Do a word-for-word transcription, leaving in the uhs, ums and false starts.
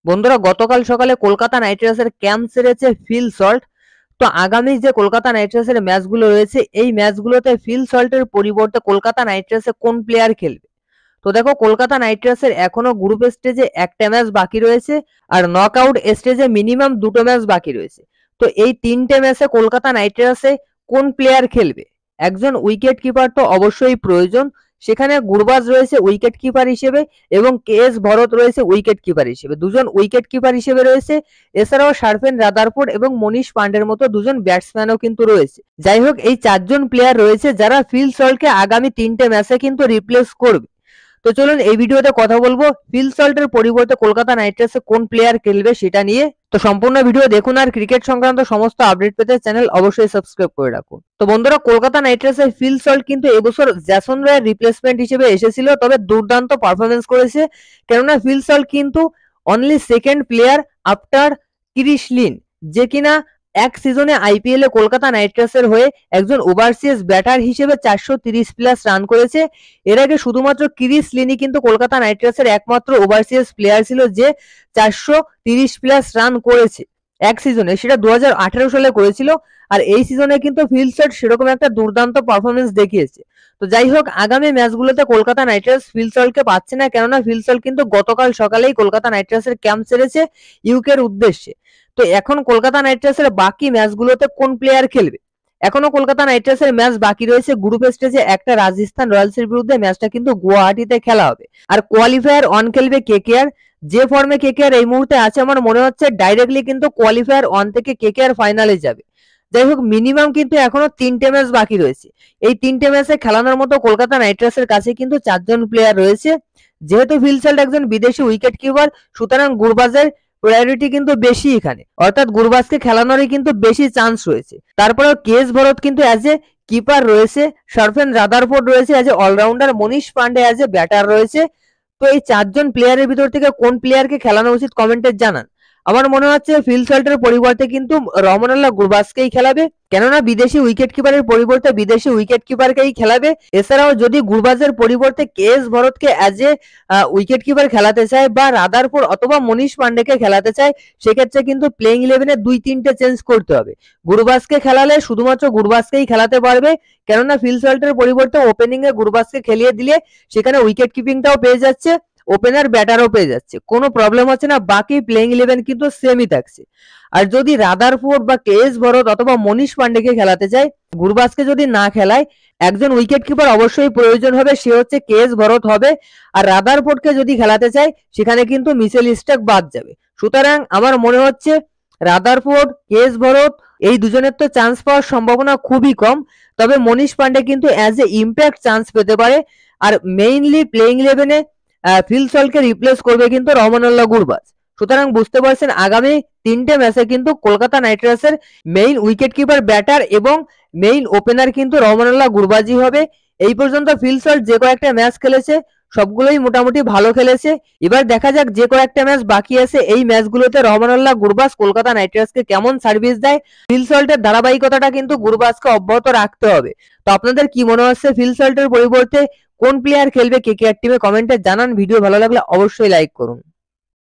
বন্ধুরা, গতকাল সকালে কলকাতা নাইট রাইডার্সের ক্যাম্প সেরেছে ফিল সল্ট। তো আগামী যে কলকাতা নাইট রাইডার্সের ম্যাচগুলো রয়েছে এই ম্যাচগুলোতে ফিল সল্টের পরিবর্তে কলকাতা নাইট রাইডার্সে কোন প্লেয়ার খেলবে। তো দেখো, কলকাতা নাইট রাইডার্সের এখনো গ্রুপ স্টেজে একটা ম্যাচ বাকি রয়েছে আর নক আউট স্টেজে মিনিমাম দুটো ম্যাচ বাকি রয়েছে। তো এই তিনটে ম্যাচে কলকাতা নাইট রাইডার্সে কোন প্লেয়ার খেলবে? একজন উইকেট কিপার তো অবশ্যই প্রয়োজন। সেখানে গুরবাজ রয়েছে উইকেট কিপার হিসেবে এবং কে এস ভরত রয়েছে উইকেট কিপার হিসেবে, দুজন উইকেট কিপার হিসেবে রয়েছে। এছাড়াও শার্ফেন রাদারফোর্ড এবং মনীষ পান্ডের মতো দুজন ব্যাটসম্যানও কিন্তু রয়েছে। যাই হোক, এই চারজন প্লেয়ার রয়েছে যারা ফিল সল্টকে আগামী তিনটে ম্যাচে কিন্তু রিপ্লেস করবে। তো চলুন এই ভিডিওতে কথা বলবো ফিল সল্টের পরিবর্তে কলকাতা নাইট রাইডার্সে কোন প্লেয়ার খেলবে সেটা নিয়ে। তো সম্পূর্ণ ভিডিও দেখুন আর ক্রিকেট সংক্রান্ত সমস্ত আপডেট পেতে চ্যানেল অবশ্যই সাবস্ক্রাইব করে রাখুন। তো বন্ধুরা, কলকাতা নাইট রাইডার্সের ফিল সল্ট কিন্তু এবছর জ্যাসন রয়ের রিপ্লেসমেন্ট হিসেবে এসেছিল, তবে দুর্দান্ত পারফরমেন্স করেছে। কেননা ফিল সল্ট কিন্তু only second player after Chris Lynn, যে কিনা এক সিজনে আইপিএল এ কলকাতা নাইট রাইডার্সের হয়ে একজন ওভারসিজ ব্যাটার হিসেবে চারশো তিরিশ প্লাস রান করেছে। এর আগে শুধুমাত্র ক্রিস লিনই কিন্তু কলকাতা নাইট রাইডার্সের একমাত্র ওভারসিজ প্লেয়ার ছিল যে চারশো তিরিশ প্লাস রান করেছে এক সিজনে, সেটা দু হাজার আঠারো সালে করেছিল। আর এই সিজনে কিন্তু ফিল সল্ট সেরকম একটা দুর্দান্ত পারফরমেন্স দেখিয়েছে। তো যাই হোক, আগামী ম্যাচগুলোতে কলকাতা নাইট রাইডার্স ফিল সল্টকে পাচ্ছে না, কেননা ফিল সল্ট কিন্তু গতকাল সকালেই কলকাতা নাইট রাইডার্সের ক্যাম্প ছেড়েছে ইউকের উদ্দেশ্যে। তো এখন কলকাতা নাইট রাইডার্সের বাকি ম্যাচগুলোতে কোন প্লেয়ার খেলবে? এখনো কলকাতা নাইট রাইডার্সের ম্যাচ বাকি রয়েছে। গ্রুপ স্টেজে একটা রাজস্থান রয়্যালসের বিরুদ্ধে ম্যাচটা কিন্তু গুয়াহাটিতে খেলা হবে। আর কোয়ালিফায়ার ওয়ান খেলবে কেকেআর। যে ফর্মে কেকেআর এই মুহূর্তে আছে, আমার মনে হচ্ছে ডাইরেক্টলি কিন্তু কোয়ালিফায়ার ওয়ান থেকে কেকেআর ফাইনালে যাবে। যাই হোক, মিনিমাম কিন্তু এখনো তিনটে ম্যাচ বাকি রয়েছে। এই তিনটে ম্যাচে খেলানোর মতো কলকাতা নাইট রাইডার্সের কাছে কিন্তু চারজন প্লেয়ার রয়েছে। যেহেতু ফিল সল্ট একজন বিদেশি উইকেট কিপার, সুতরাং গুরবাজের প্রায়োরিটি কিন্তু বেশি এখানে, অর্থাৎ গুরবাজকে খেলানোরই কিন্তু বেশি চান্স রয়েছে। তারপরেও কে এস ভরত কিন্তু অ্যাজ এ কিপার রয়েছে, শার্ফেন রাদারফোর্ড রয়েছে as a allrounder, Manish Pandey as a batter রয়েছে। তো এই চারজন প্লেয়ারের ভিতর থেকে কোন প্লেয়ারকে খেলানো উচিত কমেন্টে জানান। আমার মনে হচ্ছে ফিল সল্টের পরিবর্তে কিন্তু রহমানুল্লাহ গুরবাজকেই খেলাবে, কেননা বিদেশি উইকেট কিপারের পরিবর্তে বিদেশি উইকেট কিপারকেই খেলাবে। এছাড়াও যদি গুরবাজের পরিবর্তে কে এস ভরতকে অ্যাজ এ উইকেট কিপার খেলাতে চায় বা রাদারফোর্ড অথবা মনীষ পান্ডেকে খেলাতে চায়, সেক্ষেত্রে কিন্তু প্লেইং ইলেভেনে দুই তিনটে চেঞ্জ করতে হবে। গুরবাজকে খেলালে শুধুমাত্র গুরবাজকেই খেলাতে পারবে, কেননা ফিল সল্টের পরিবর্তে ওপেনিং এ গুরবাজকে খেলিয়ে দিলে সেখানে উইকেট কিপিংটাও পেয়ে যাচ্ছে, ওপেনার ব্যাটারও পেয়ে যাচ্ছে, কোনো প্রবলেম হচ্ছে না। বাকি প্লেইং ইলেভেন কিন্তু সেমই থাকছে। আর যদি রাদারফোর্ড বা কে এস ভরত অথবা মনীষ পান্ডেকে খেলাতে চায়, গুরবাজকে যদি না খেলায়, একজন উইকেট কিপার অবশ্যই প্রয়োজন হবে, সে হচ্ছে কে এস ভরত হবে। আর রাদারফোর্ডকে যদি খেলাতে চায়, সেখানে কিন্তু মিচেল স্টার্ক বাদ যাবে। সুতরাং আমার মনে হচ্ছে রাদারফোর্ড, কে এস ভরত এই দুজনের তো চান্স পাওয়ার সম্ভাবনা খুবই কম, তবে মনীষ পান্ডে কিন্তু অ্যাজ এ ইম্প্যাক্ট চান্স পেতে পারে। আর মেইনলি প্লেইং ইলেভেনে ফিল সল্টকে রিপ্লেস করবে কিন্তু রহমানুল্লাহ গুরবাজ। সুতরাং বুঝতে পারছেন, আগামী তিনটে ম্যাচে কিন্তু কলকাতা নাইট রাইডার্সের মেইন উইকেট কিপার ব্যাটার এবং মেইন ওপেনার কিন্তু রহমানুল্লাহ গুরবাজই হবে। এই পর্যন্ত ফিল সল্ট যে কয়েকটা ম্যাচ খেলেছে সবগুলোই মোটামুটি ভালো খেলেছে। এবার দেখা যাক যে কয়েকটা ম্যাচ বাকি আছে এই ম্যাচগুলোতে রহমানুল্লাহ গুরবাজ কলকাতা নাইট রাইডার্সকে কেমন সার্ভিস দেয়। ফিল সল্টের ধারাবাহিকতাটা কিন্তু গুরবাজকে অব্যাহত রাখতে হবে। তো আপনাদের কি মনে হচ্ছে ফিল সল্টের পরিবর্তে কোন প্লেয়ার খেলবে কেকেআর টিমে? কমেন্টে জানান। ভিডিও ভালো লাগলে অবশ্যই লাইক করুন।